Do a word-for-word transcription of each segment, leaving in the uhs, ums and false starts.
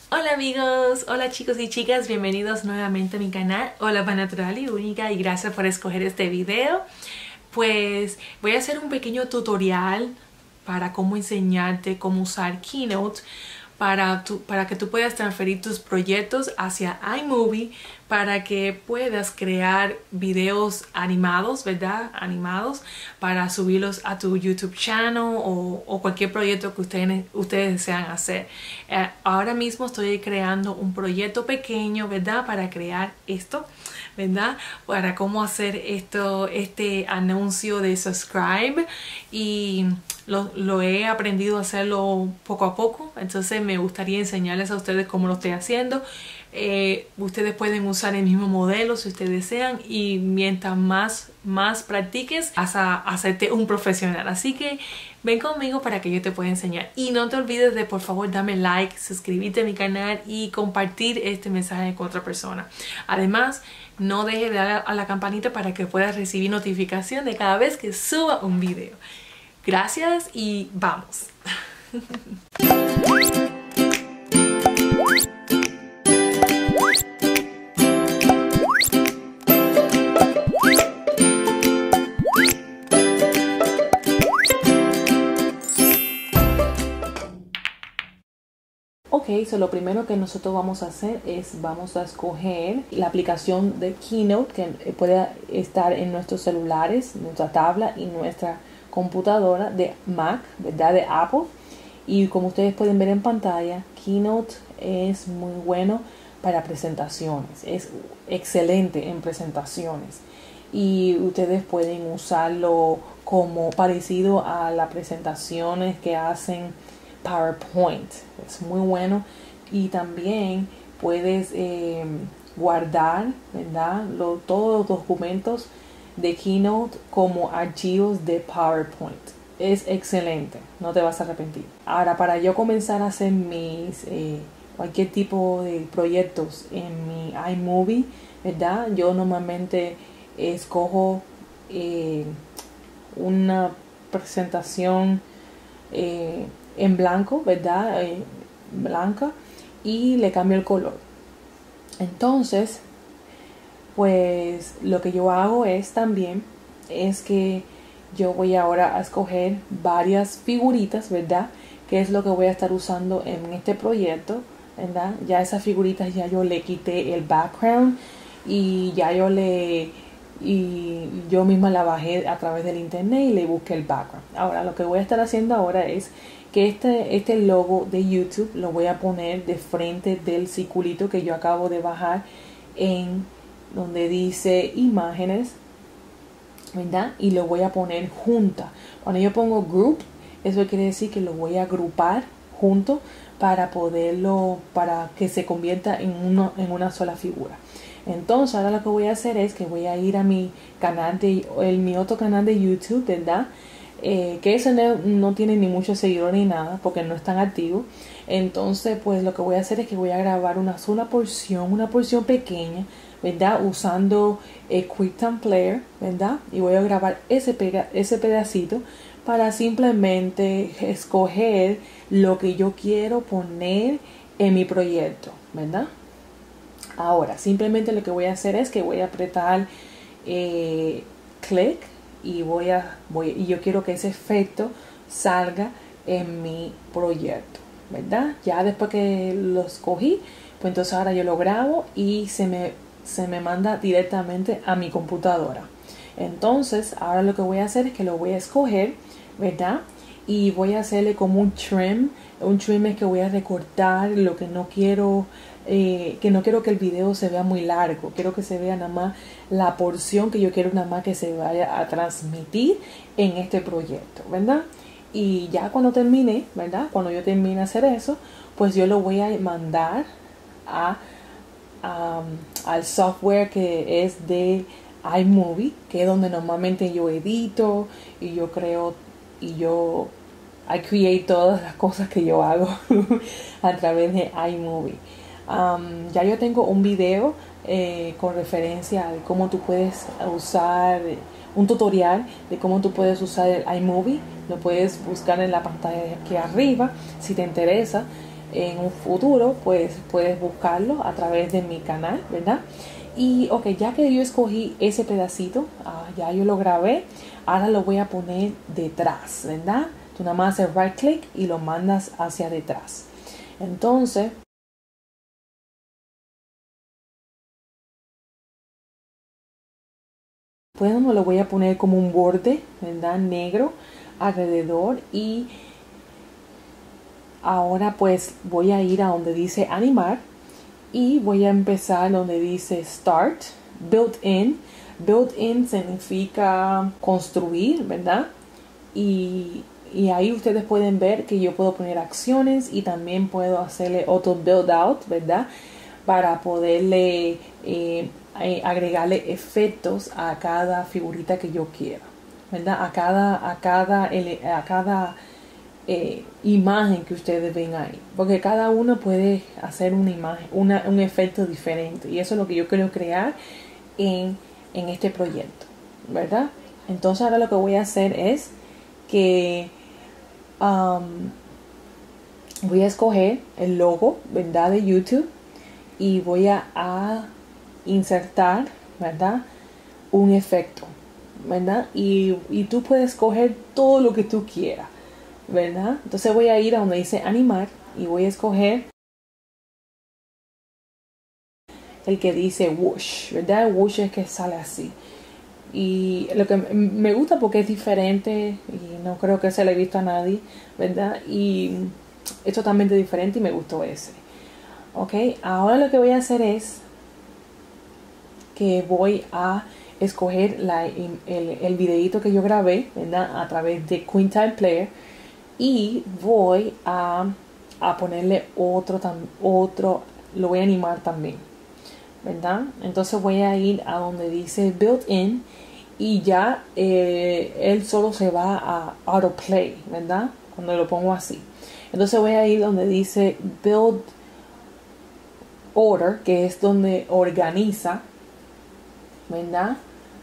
Hola amigos, hola chicos y chicas, bienvenidos nuevamente a mi canal Hola Pa Natural y Única y gracias por escoger este video. Pues voy a hacer un pequeño tutorial para cómo enseñarte cómo usar Keynote para, tu, para que tú puedas transferir tus proyectos hacia iMovie para que puedas crear videos animados, ¿verdad? Animados para subirlos a tu YouTube channel o, o cualquier proyecto que ustedes, ustedes desean hacer. Eh, ahora mismo estoy creando un proyecto pequeño, ¿verdad? Para crear esto, ¿verdad? Para cómo hacer esto, este anuncio de subscribe y lo, lo he aprendido a hacerlo poco a poco, entonces me gustaría enseñarles a ustedes cómo lo estoy haciendo. Eh, ustedes pueden usar el mismo modelo si ustedes desean y mientras más, más practiques vas a hacerte un profesional, así que ven conmigo para que yo te pueda enseñar y no te olvides de por favor darme like, suscribirte a mi canal y compartir este mensaje con otra persona. Además no dejes de dar a la campanita para que puedas recibir notificación de cada vez que suba un video. Gracias y vamos. Ok, so lo primero que nosotros vamos a hacer es vamos a escoger la aplicación de Keynote que puede estar en nuestros celulares, nuestra tabla y nuestra computadora de Mac, ¿verdad? De Apple. Y como ustedes pueden ver en pantalla, Keynote es muy bueno para presentaciones, es excelente en presentaciones y ustedes pueden usarlo como parecido a las presentaciones que hacen PowerPoint. Es muy bueno y también puedes eh, guardar, ¿verdad? Lo, todos los documentos de Keynote como archivos de PowerPoint. Es excelente, no te vas a arrepentir. Ahora, para yo comenzar a hacer mis eh, cualquier tipo de proyectos en mi iMovie, ¿verdad? Yo normalmente escojo eh, una presentación eh, en blanco, ¿verdad? Eh, blanca, y le cambio el color. Entonces, pues lo que yo hago es también es que yo voy ahora a escoger varias figuritas, ¿verdad? Que es lo que voy a estar usando en este proyecto, ¿verdad? Ya esas figuritas ya yo le quité el background y ya yo le y yo misma la bajé a través del internet y le busqué el background. Ahora lo que voy a estar haciendo ahora es que este, este logo de YouTube lo voy a poner de frente del circulito que yo acabo de bajar en donde dice imágenes, ¿verdad? Y lo voy a poner junta. Cuando yo pongo group, eso quiere decir que lo voy a agrupar junto para poderlo, para que se convierta en, uno, en una sola figura. Entonces ahora lo que voy a hacer es que voy a ir a mi canal de, el, mi otro canal de YouTube, ¿verdad? Eh, que ese no, no tiene ni muchos seguidores ni nada porque no es tan activo. Entonces pues lo que voy a hacer es que voy a grabar una sola porción, una porción pequeña, ¿verdad? Usando el QuickTime Player, ¿verdad? Y voy a grabar ese, pega, ese pedacito para simplemente escoger lo que yo quiero poner en mi proyecto, ¿verdad? Ahora, simplemente lo que voy a hacer es que voy a apretar eh, clic y voy a, voy, y yo quiero que ese efecto salga en mi proyecto, ¿verdad? Ya después que lo escogí, pues entonces ahora yo lo grabo y se me, se me manda directamente a mi computadora. Entonces, ahora lo que voy a hacer es que lo voy a escoger, ¿verdad? Y voy a hacerle como un trim. Un trim es que voy a recortar lo que no quiero, eh, que no quiero que el video se vea muy largo. Quiero que se vea nada más la porción que yo quiero nada más que se vaya a transmitir en este proyecto, ¿verdad? Y ya cuando termine, ¿verdad? Cuando yo termine de hacer eso, pues yo lo voy a mandar a, a, al software que es de iMovie, que es donde normalmente yo edito y yo creo y yo I create todas las cosas que yo hago a través de iMovie. Um, ya yo tengo un video eh, con referencia a cómo tú puedes usar, un tutorial de cómo tú puedes usar el iMovie. Lo puedes buscar en la pantalla de aquí arriba si te interesa. en un futuro, pues puedes buscarlo a través de mi canal, ¿verdad? Y ok, ya que yo escogí ese pedacito, uh, ya yo lo grabé, ahora lo voy a poner detrás, ¿verdad? Tú nada más haces right click y lo mandas hacia detrás. Entonces, pues me lo voy a poner como un borde, ¿verdad? Negro alrededor. Y ahora pues voy a ir a donde dice animar y voy a empezar donde dice start, built in. Built in significa construir, ¿verdad? Y, y ahí ustedes pueden ver que yo puedo poner acciones y también puedo hacerle auto build out, ¿verdad? Para poderle eh, agregarle efectos a cada figurita que yo quiera, ¿verdad? A cada, a cada, a cada eh, imagen que ustedes ven ahí, porque cada uno puede hacer una imagen, una, un efecto diferente, y eso es lo que yo quiero crear en, en este proyecto, ¿verdad? Entonces ahora lo que voy a hacer es que um, voy a escoger el logo, ¿verdad? De YouTube, y voy a, a insertar, ¿verdad? Un efecto, ¿verdad? Y, y tú puedes escoger todo lo que tú quieras, ¿verdad? Entonces voy a ir a donde dice animar y voy a escoger el que dice whoosh, ¿verdad? Whoosh es que sale así. Y lo que me gusta porque es diferente y no creo que se le haya visto a nadie, ¿verdad? Y es totalmente diferente y me gustó ese. Ok, ahora lo que voy a hacer es que voy a escoger la, el, el videito que yo grabé, ¿verdad? A través de QuickTime Player, y voy a, a ponerle otro, otro, lo voy a animar también, ¿verdad? Entonces voy a ir a donde dice Built In y ya eh, él solo se va a autoplay, ¿verdad? Cuando lo pongo así. Entonces voy a ir donde dice Build Order, que es donde organiza, ¿verdad?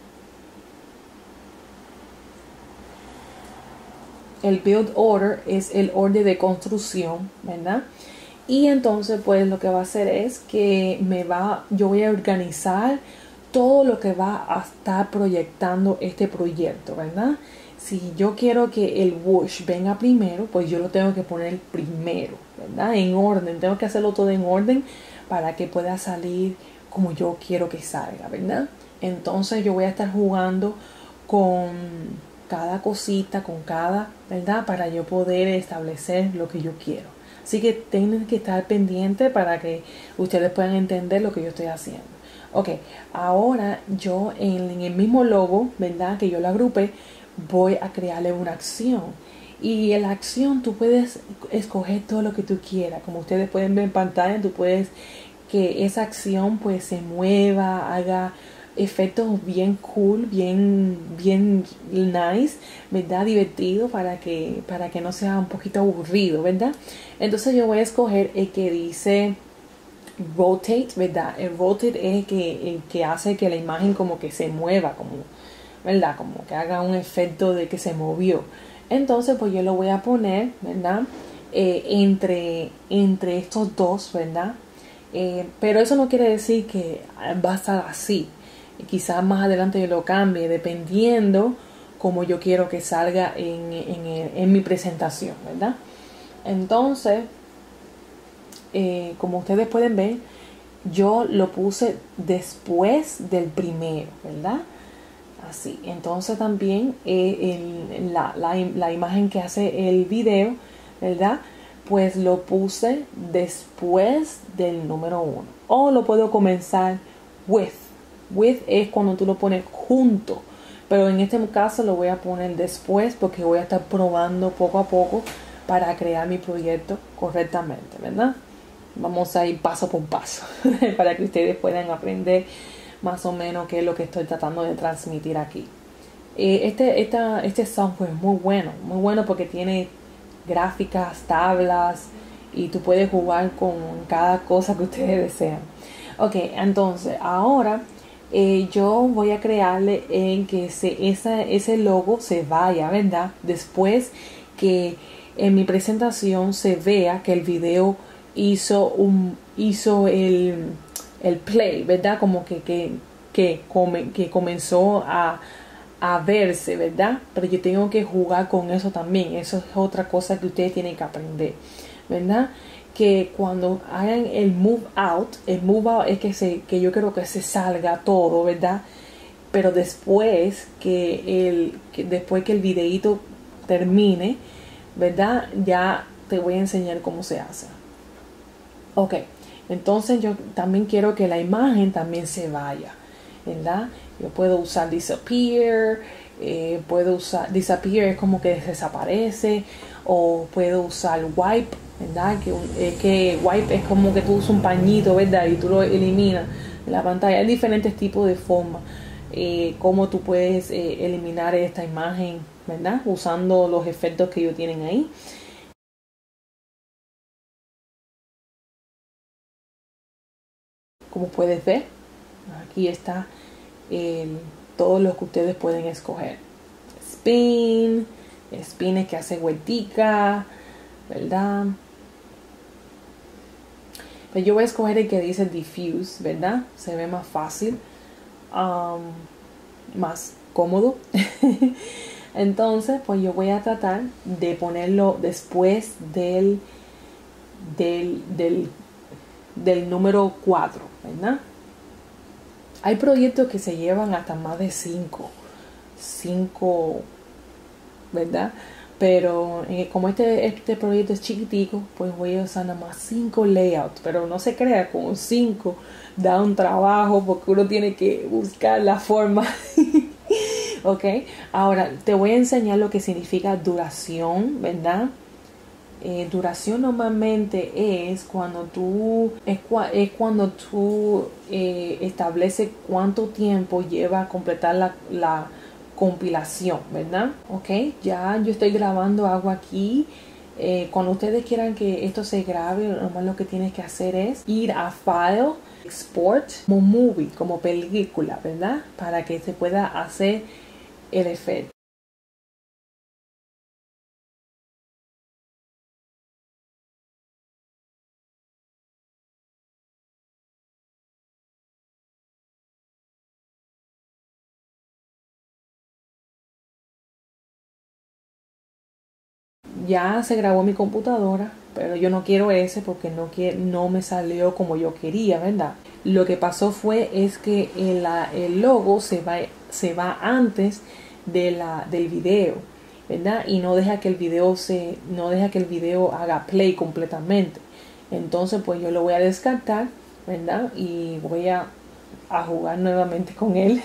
El build order es el orden de construcción, ¿verdad? Y entonces pues lo que va a hacer es que me va, yo voy a organizar todo lo que va a estar proyectando este proyecto, ¿verdad? Si yo quiero que el whoosh venga primero, pues yo lo tengo que poner primero, ¿verdad? En orden, tengo que hacerlo todo en orden para que pueda salir como yo quiero que salga, ¿verdad? Entonces yo voy a estar jugando con cada cosita, con cada, ¿verdad? Para yo poder establecer lo que yo quiero. Así que tienen que estar pendientes para que ustedes puedan entender lo que yo estoy haciendo. Ok, ahora yo en, en el mismo logo, ¿verdad? Que yo lo agrupé, voy a crearle una acción. Y en la acción tú puedes escoger todo lo que tú quieras. Como ustedes pueden ver en pantalla, tú puedes que esa acción pues se mueva, haga efectos bien cool, bien, bien nice, ¿verdad? Divertido para que, para que no sea un poquito aburrido, ¿verdad? Entonces yo voy a escoger el que dice rotate, ¿verdad? El rotate es el que, el que hace que la imagen como que se mueva, como, ¿verdad? Como que haga un efecto de que se movió. Entonces pues yo lo voy a poner, ¿verdad? Eh, entre, entre estos dos, ¿verdad? Eh, pero eso no quiere decir que va a estar así. Quizás más adelante yo lo cambie dependiendo como yo quiero que salga en, en, en mi presentación, ¿verdad? Entonces, eh, como ustedes pueden ver, yo lo puse después del primero, ¿verdad? Así. Entonces también eh, el, la, la, la imagen que hace el video, ¿verdad? Pues lo puse después del número uno. O lo puedo comenzar with. With es cuando tú lo pones junto. Pero en este caso lo voy a poner después porque voy a estar probando poco a poco para crear mi proyecto correctamente, ¿verdad? Vamos a ir paso por paso para que ustedes puedan aprender más o menos qué es lo que estoy tratando de transmitir aquí. Eh, este, esta, este software es muy bueno, muy bueno porque tiene gráficas, tablas y tú puedes jugar con cada cosa que ustedes desean. Ok, entonces ahora eh, yo voy a crearle en que se, esa, ese logo se vaya, ¿verdad? Después que en mi presentación se vea que el video hizo un hizo el, el play, ¿verdad? Como que, que, que, come, que comenzó a, a verse, ¿verdad? Pero yo tengo que jugar con eso también. Eso es otra cosa que ustedes tienen que aprender, ¿verdad? Que cuando hagan el move out, el move out es que, se, que yo quiero que se salga todo, ¿verdad? Pero después que el, que después que el videito termine, ¿verdad? Ya te voy a enseñar cómo se hace. Ok, entonces yo también quiero que la imagen también se vaya, ¿verdad? Yo puedo usar disappear, eh, puedo usar, disappear es como que desaparece, o puedo usar wipe, ¿verdad? Que, eh, que wipe es como que tú usas un pañito, ¿verdad? Y tú lo eliminas de la pantalla. Hay diferentes tipos de formas, eh, cómo tú puedes eh, eliminar esta imagen, ¿verdad? Usando los efectos que ellos tienen ahí. Como puedes ver, aquí está el, todo lo que ustedes pueden escoger. Spin, spin es que hace vueltica, ¿verdad? Pero yo voy a escoger el que dice diffuse, ¿verdad? Se ve más fácil, um, más cómodo. Entonces, pues yo voy a tratar de ponerlo después del, del, del, del número cuatro, ¿verdad? Hay proyectos que se llevan hasta más de cinco, cinco, ¿verdad? Pero eh, como este, este proyecto es chiquitico, pues voy a usar nada más cinco layouts. Pero no se crea, con cinco da un trabajo porque uno tiene que buscar la forma. Ok, ahora te voy a enseñar lo que significa duración, ¿verdad? Eh, duración normalmente es cuando tú es, cua, es cuando tú eh, estableces cuánto tiempo lleva a completar la, la compilación, ¿verdad? Ok, ya yo estoy grabando algo aquí. Eh, cuando ustedes quieran que esto se grabe, nomás lo que tienes que hacer es ir a File, Export, como movie, como película, ¿verdad? Para que se pueda hacer el efecto. Ya se grabó mi computadora, pero yo no quiero ese porque no, quiero, no me salió como yo quería, ¿verdad? Lo que pasó fue es que el, el logo se va, se va antes de la, del video, ¿verdad? Y no deja que el video se, no deja que el video haga play completamente. Entonces pues yo lo voy a descartar, ¿verdad? Y voy a, a jugar nuevamente con él.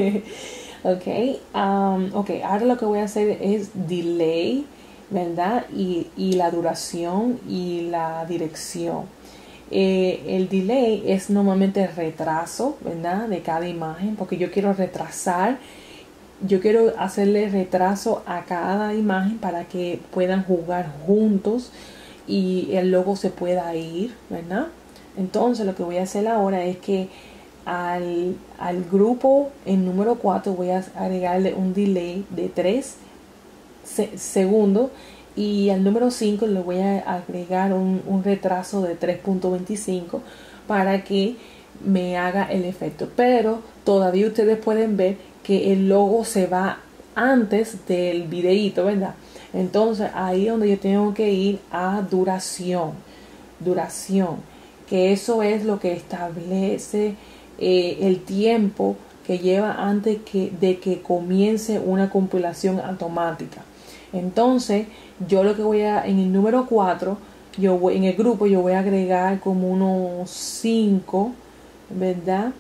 Okay, um, ok, ahora lo que voy a hacer es delay, ¿verdad? Y, y la duración y la dirección. Eh, el delay es normalmente el retraso, ¿verdad? De cada imagen, porque yo quiero retrasar, yo quiero hacerle retraso a cada imagen para que puedan jugar juntos y el logo se pueda ir, ¿verdad? Entonces lo que voy a hacer ahora es que al, al grupo en número cuatro voy a agregarle un delay de tres se segundos y al número cinco le voy a agregar un, un retraso de tres punto veinticinco para que me haga el efecto. Pero todavía ustedes pueden ver que el logo se va antes del videíto, ¿verdad? Entonces ahí es donde yo tengo que ir a duración. Duración. Que eso es lo que establece eh, el tiempo que lleva antes que, de que comience una compilación automática. Entonces yo lo que voy a, en el número cuatro, yo voy, en el grupo yo voy a agregar como unos cinco, ¿verdad?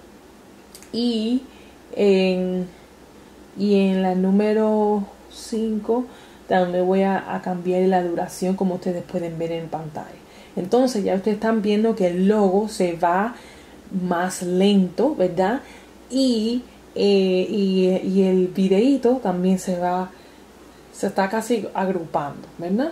Y en, y en la número cinco también voy a, a cambiar la duración, como ustedes pueden ver en pantalla. Entonces ya ustedes están viendo que el logo se va más lento, ¿verdad? Y, eh, y, y el videíto también se va, se está casi agrupando, ¿verdad?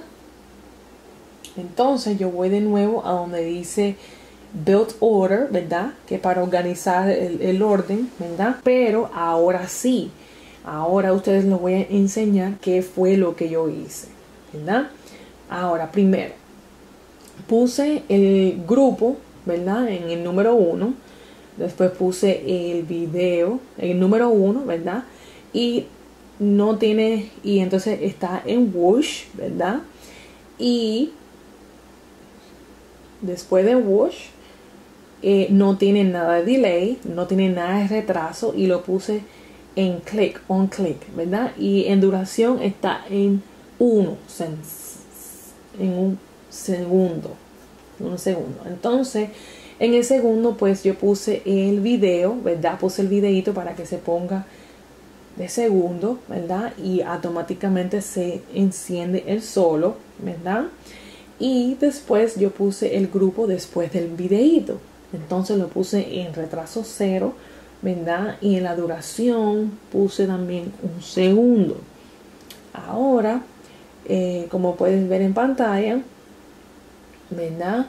Entonces yo voy de nuevo a donde dice Build Order, ¿verdad? Que para organizar el, el orden, ¿verdad? Pero ahora sí, ahora a ustedes les voy a enseñar qué fue lo que yo hice, ¿verdad? Ahora, primero, puse el grupo, ¿verdad? En el número uno. Después puse el video, el número uno, ¿verdad? Y no tiene, y entonces está en whoosh, ¿verdad? Y después de whoosh, eh, no tiene nada de delay, no tiene nada de retraso, y lo puse en click, on click, ¿verdad? Y en duración está en uno, en un segundo, un segundo. Entonces, en el segundo, pues yo puse el video, ¿verdad? Puse el videito para que se ponga de segundo, ¿verdad? Y automáticamente se enciende el solo, ¿verdad? Y después yo puse el grupo después del videito. Entonces lo puse en retraso cero, ¿verdad? Y en la duración puse también un segundo. Ahora, eh, como pueden ver en pantalla, ¿verdad?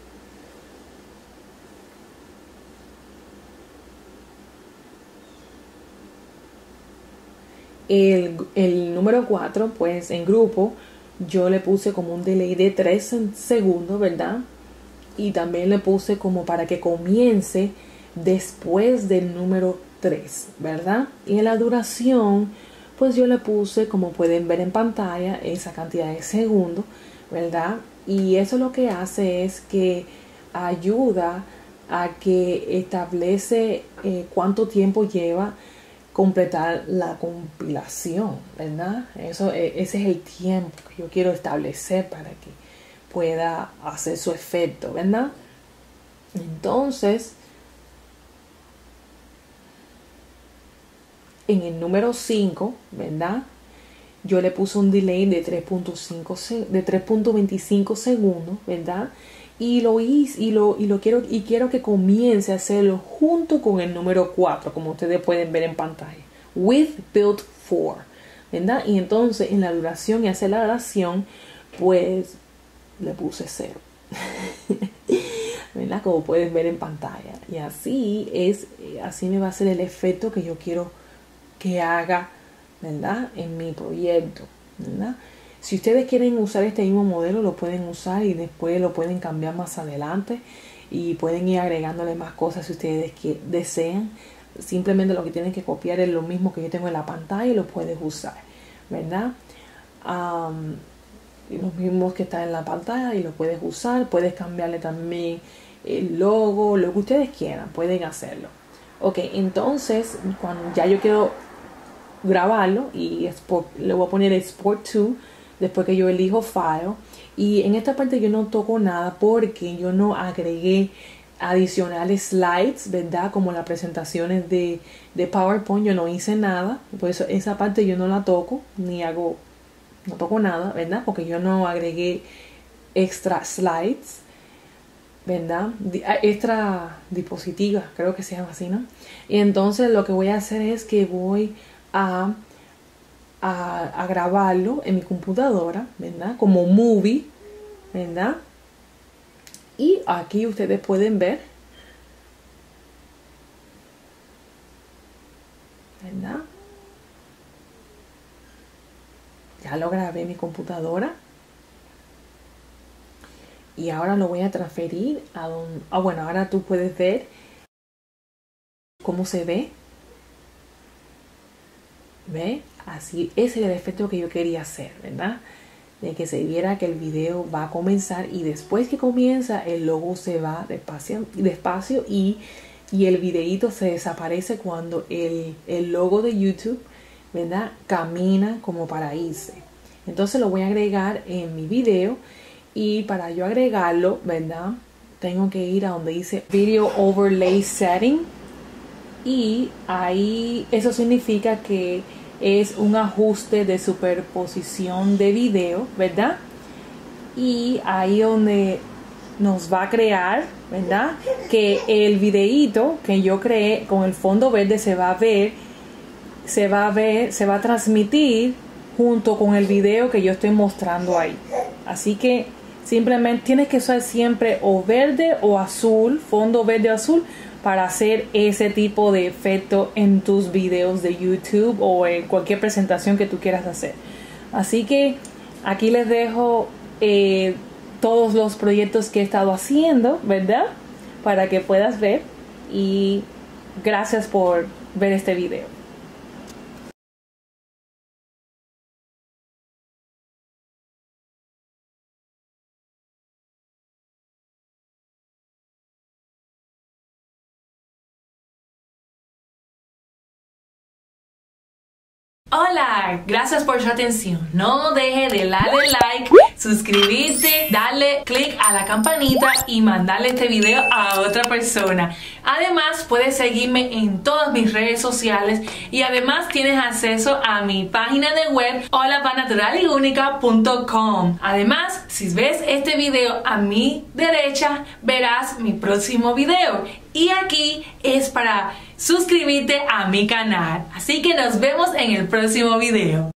El, el número cuatro, pues en grupo, yo le puse como un delay de tres segundos, ¿verdad? Y también le puse como para que comience después del número tres, ¿verdad? Y en la duración, pues yo le puse, como pueden ver en pantalla, esa cantidad de segundos, ¿verdad? Y eso lo que hace es que ayuda a que establece eh, cuánto tiempo lleva completar la compilación, ¿verdad? Eso, ese es el tiempo que yo quiero establecer para que pueda hacer su efecto, ¿verdad? Entonces, en el número cinco, ¿verdad? Yo le puse un delay de tres punto cinco de tres punto veinticinco segundos, ¿verdad? Y lo hice y lo, y lo quiero y quiero que comience a hacerlo junto con el número cuatro, como ustedes pueden ver en pantalla. With build for, ¿verdad? Y entonces en la duración y aceleración, pues le puse cero. ¿Verdad? Como pueden ver en pantalla. Y así es, así me va a hacer el efecto que yo quiero que haga, ¿verdad? En mi proyecto, ¿verdad? Si ustedes quieren usar este mismo modelo, lo pueden usar y después lo pueden cambiar más adelante y pueden ir agregándole más cosas si ustedes que desean. Simplemente lo que tienen que copiar es lo mismo que yo tengo en la pantalla y lo puedes usar, ¿verdad? Um, y los mismos que están en la pantalla y lo puedes usar. Puedes cambiarle también el logo, lo que ustedes quieran, pueden hacerlo. Ok, entonces cuando ya yo quiero grabarlo y export, le voy a poner export to después que yo elijo file, y en esta parte yo no toco nada porque yo no agregué adicionales slides, ¿verdad? Como las presentaciones de, de PowerPoint, yo no hice nada, por eso esa parte yo no la toco, ni hago, no toco nada, ¿verdad? Porque yo no agregué extra slides, ¿verdad? Extra diapositivas, creo que se llama así, ¿no? Y entonces lo que voy a hacer es que voy a A, a grabarlo en mi computadora, ¿verdad? Como movie, ¿verdad? Y aquí ustedes pueden ver, ¿verdad? Ya lo grabé en mi computadora. Y ahora lo voy a transferir a donde... Ah, bueno, ahora tú puedes ver cómo se ve. ¿Ve? Así, ese es el efecto que yo quería hacer, ¿verdad? De que se viera que el video va a comenzar y después que comienza el logo se va despacio, despacio y, y el videito se desaparece cuando el, el logo de YouTube, ¿verdad? Camina como para irse. Entonces lo voy a agregar en mi video y para yo agregarlo, ¿verdad? Tengo que ir a donde dice Video Overlay Setting y ahí eso significa que es un ajuste de superposición de video, ¿verdad? Y ahí donde nos va a crear, ¿verdad? Que el videíto que yo creé con el fondo verde se va a ver, se va a ver, se va a transmitir junto con el video que yo estoy mostrando ahí. Así que simplemente tienes que usar siempre o verde o azul, fondo verde o azul, para hacer ese tipo de efecto en tus videos de YouTube o en cualquier presentación que tú quieras hacer. Así que aquí les dejo eh, todos los proyectos que he estado haciendo, ¿verdad? Para que puedas ver. Y gracias por ver este video. Hola, gracias por su atención. No deje de darle like, suscribirte, darle click a la campanita y mandarle este video a otra persona. Además, puedes seguirme en todas mis redes sociales y además tienes acceso a mi página de web hola va natural y única punto com. Además, si ves este video a mi derecha, verás mi próximo video. Y aquí es para suscribirte a mi canal. Así que nos vemos en el próximo video.